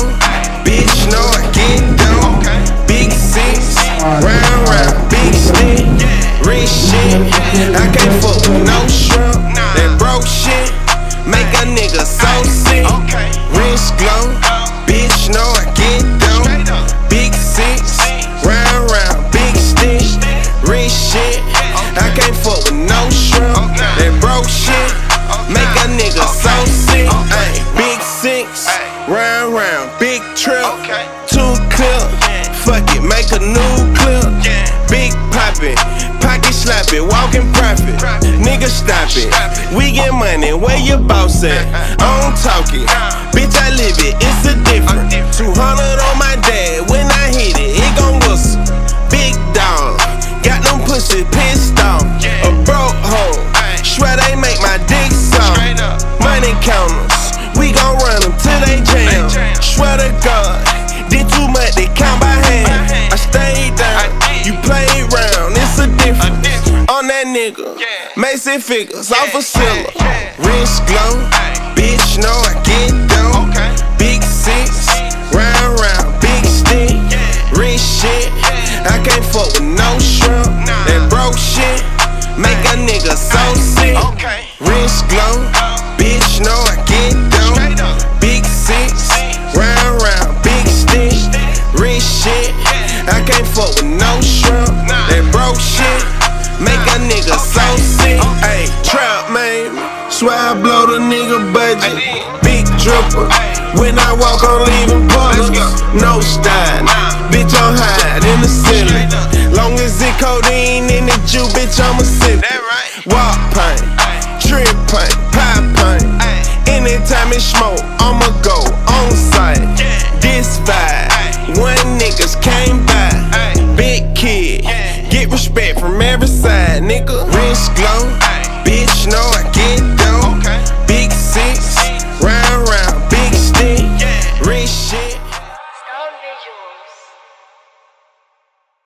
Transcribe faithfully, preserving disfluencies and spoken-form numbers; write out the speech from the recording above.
bitch know I get down. Big six, round round, big stick, rich shit. I can't fuck with no shrimp. That broke shit make a nigga so sick. Wrist glow, bitch know I get down. Big six, round round, big stick, rich shit. I can't fuck with no shrimp. That broke shit make a nigga so sick. Ay, big six, round round, big trip, two clip. Fuck it, make a new clip. Big poppin', pocket slappin', walkin' profit. Nigga stop it, we get money, where your boss at? I don't talk it, bitch I live it, it's a different. Two hundred on my dad, when I hit it, it gon' whistle. Big dog, got them pussy pissed off. A broke hoe, swear they make my dick soft. Money counters, we gon' run them till they jam. Swear to God, did too much, they count by hand. I stayed down, you played round, it's a difference. On that nigga, Mason figures, off a Silla. Wrist glow, bitch know I get down. Big six, round round, big stick, rich shit. I can't fuck with no shrimp. That broke shit make a nigga so sick. Wrist glow, bitch know I get down. Big six, round round, big stick, rich shit. I can't fuck with no shrimp. That broke shit make a nigga so sick. Ayy, trap man, swear I blow the nigga budget. Big dripper, when I walk on leaving puddles. No style, bitch I'm high in the ceiling. Long as it codeine in the Jew, bitch I'm a sip. Walk paint, trip paint, pie paint. Anytime it smoke, I'ma go on site. This vibe, one niggas came by. Big kid, get respect from every side, nigga. Wrist glow, bitch know I